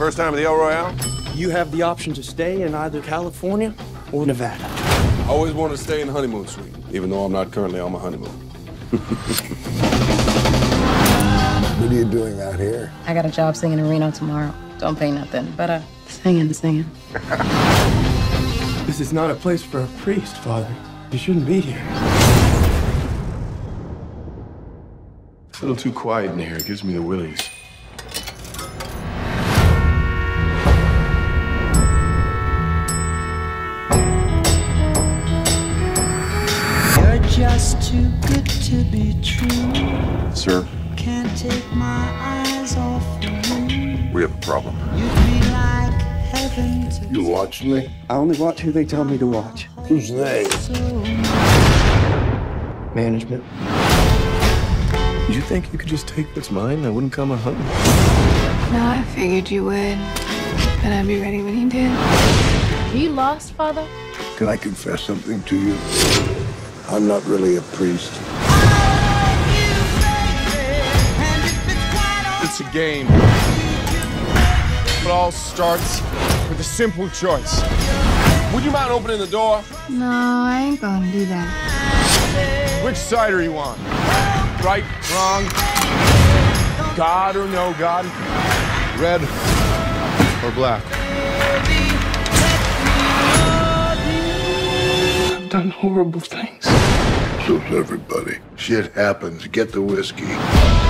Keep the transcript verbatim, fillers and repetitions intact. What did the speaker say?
First time at the El Royale? You have the option to stay in either California or Nevada. I always wanted to stay in the honeymoon suite, even though I'm not currently on my honeymoon. What are you doing out here? I got a job singing in Reno tomorrow. Don't pay nothing, but uh, singing, singing. This is not a place for a priest, Father. You shouldn't be here. It's a little too quiet in here. It gives me the willies. You're just too good to be true. Sir, Can't take my eyes off of you. we have a problem. You'd be like heaven to You watch me? I only watch who they tell me to watch. Who's they? so. Management. Did you think you could just take what's mine? I wouldn't come a hunting. No, I figured you would. And I'd be ready when you did. Are you lost, Father? Can I confess something to you? I'm not really a priest. It's a game. It all starts with a simple choice. Would you mind opening the door? No, I ain't gonna do that. Which side are you on? Right, wrong, God or no God, red or black? I've done horrible things. So's everybody. Shit happens. Get the whiskey.